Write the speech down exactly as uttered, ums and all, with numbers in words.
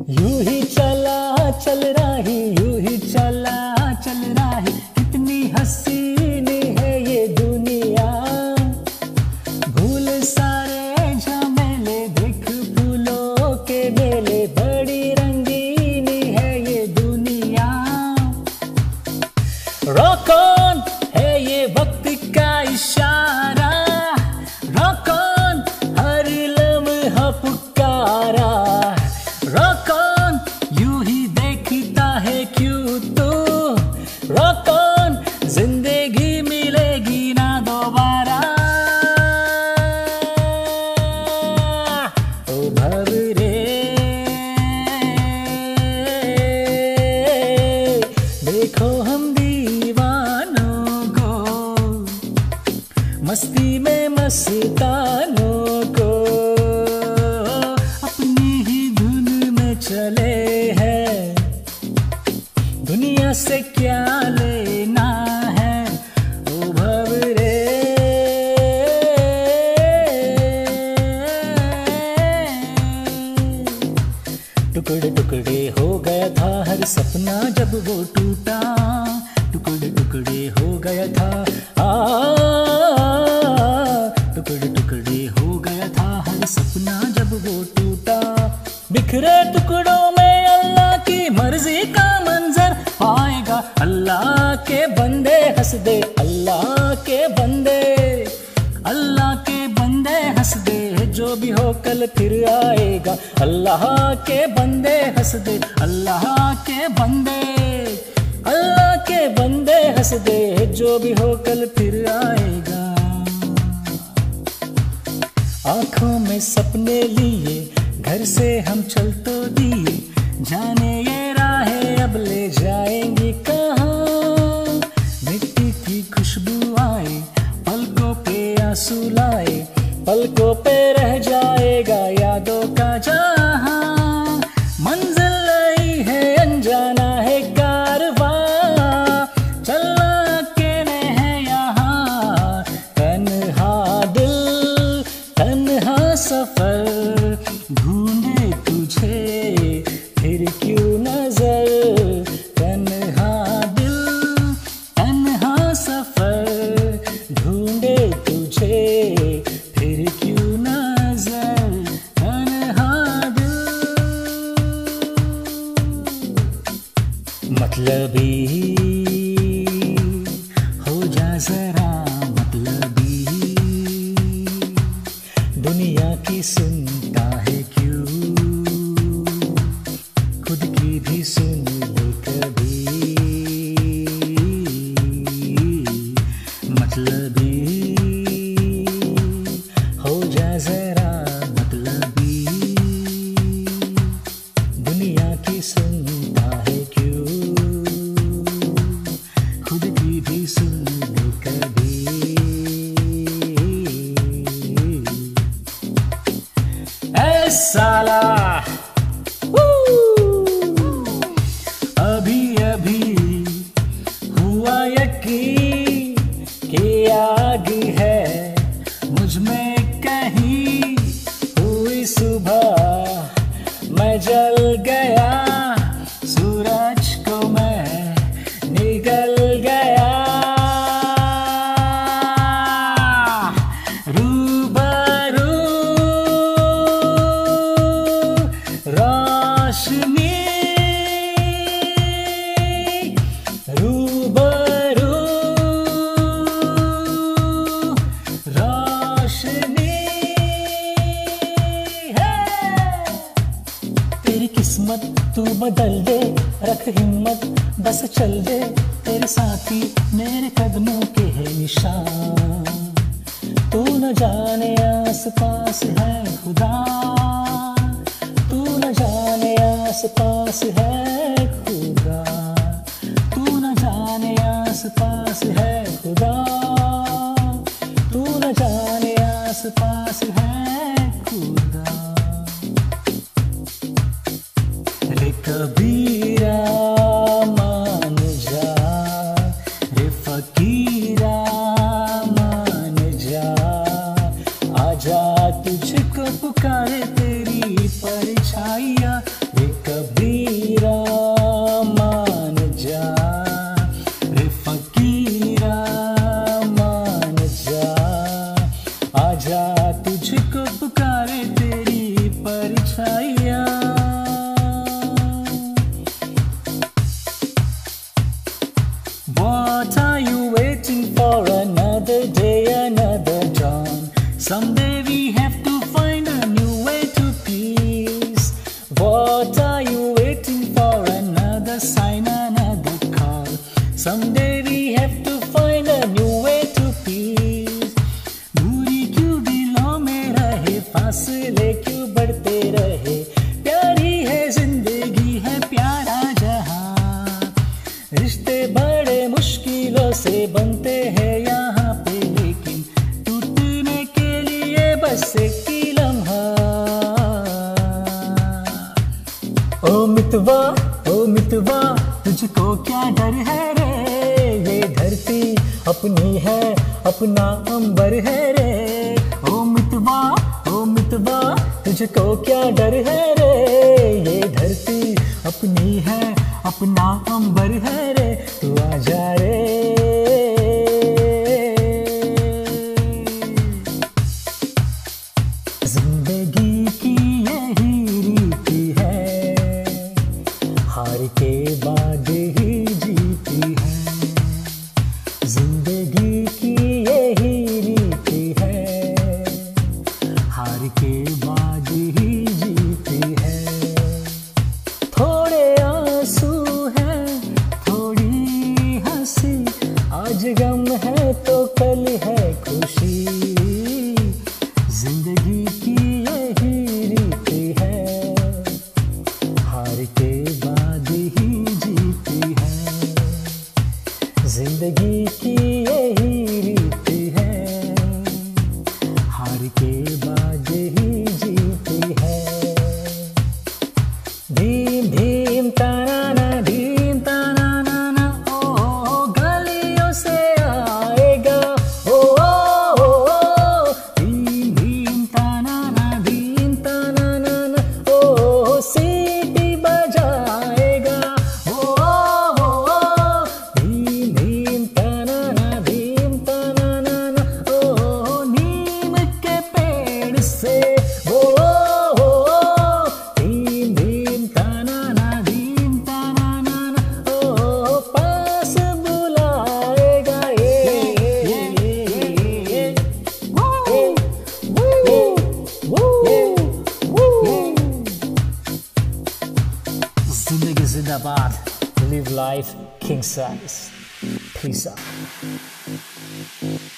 यूं ही चला चल रही, यूं ही चला चल रही, कितनी हसीनी है ये दुनिया। भूल सारे झमेले, देख फूलों के मेले, बड़ी रंगीनी है ये दुनिया। रॉक ऑन है ये वक्त का इशारा, रॉक ऑन हर लम्हा पुकारा। रॉक ऑन यूं ही देखता है क्यों तू, रॉक ऑन जिंदगी मिलेगी ना दोबारा। ओ भंवरे देखो हम दीवानों को, मस्ती में मस्तानों को, अपनी ही धुन में चले हैं, दुनिया से क्या लेना है। ओ भंवरे टुकड़े टुकड़े हो गया था हर सपना जब वो टूटा, टुकड़े टुकड़े हो गया था, आ टुकड़े टुकड़े हो गया था हर सपना जब वो टूटा। बिखरे टुकड़ों में अल्लाह की मर्जी का मंजर पाएगा, अल्लाह के बंदे हंस दे, अल्लाह के बंदे, अल्लाह के बंदे हंस दे, जो भी हो कल फिर आएगा। अल्लाह के बंदे हंस दे, अल्लाह के बंदे, अल्लाह के बंदे हंस दे, जो भी हो कल फिर आएगा। आंखों में सपने लिए घर से हम चल तो दिए, जाने ये राहें अब ले जाएंगी कहाँ। मिट्टी की खुशबू आए, पलकों पे आंसू लाए, पलकों पे रह जाएगा यादों का जहां। मंजिल नहीं है अनजाना है कारवां, चलना अकेले है यहाँ, तन्हा दिल तन्हा सफर, ढूंढे तुझे फिर क्यों नजर। तन्हा दिल तन्हा सफर, ढूंढे तुझे फिर क्यों नजर। तन्हा दिल मतलबी हो जा जरा मतलबी, दुनिया की सुनता है क्यों, खुद की भी सुन ले कभी। मतलबी हो जा जरा मतलबी, दुनिया की सुनता है क्यों, खुद की भी सुन ले कभी। ऐ साला अभी अभी हुआ यकीन कि आग है मुझ में कहीं, हुई सुबह मैं जल गया, सूरज को मैं निगल गया। रूबरू रोशनी, रूबरू रोशनी है। तेरी किस्मत तू बदल दे, रख हिम्मत बस चल दे, तेरे साथी मेरे कदमों के है निशान। तू न जाने आस पास है खुदा, तू न जाने आस पास है खुदा, तू न जाने आस पास है खुदा, तू न जाने आस पास है खुदा। रे कबीरा मान जा, रे फकीरा मान जा, आजा तुझको पुकारे तेरी परछाइयाँ। रे Someday we have to find a new way to peace. What are you waiting for? Another sign, another call. Someday we have to find a new way to peace. दूरी क्यों दिलों में रहे, फासले क्यों बढ़ते रहे, प्यारी है जिंदगी है प्यारा जहां। रिश्ते बड़े मुश्किलों से बनते हैं यहाँ पे, लेकिन टूटने के लिए बस एक ही लम्हा। ओ मितवा ओ मितवा तुझको क्या डर है रे, ये धरती अपनी है अपना अंबर है रे। ओ मितवा ओ मितवा तुझको क्या डर है रे, ये धरती अपनी है अपना अंबर है रे। तू आजा रे जिंदगी की यही रीति है, हार के बाद ही जीती है। जिंदगी की यही रीति है, हार के बाद ही जीती है। थोड़े आंसू हैं थोड़ी हंसी, आज गम है तो कल है खुशी। जिंदगी की यही रीति है, हार के बाद ही जीती है। जिंदगी की यही रीति है, हार के बाद ही जीती है। धीम धीम ताना धीम ताना ना, ओ गलियों से आएगा ओ, ओ, ओ। धीम धीम ताना धीम ताना ना, ओ सीटी बजाएगा ओ, ओ, ओ। धीम धीम ताना धीम ताना ना, ओ नीम के पेड़ से ओ, ओ, ओ। धीम धीम ताना धीम ताना ना, ओ पास बुलाएगा ये, ये, ये, ये। वो, वो, वो। जिंदगी जिंदाबाद, live life king size. Peace out.